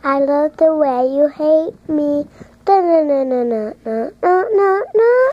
I love the way you hate me. No, no, no, no, no, no, no,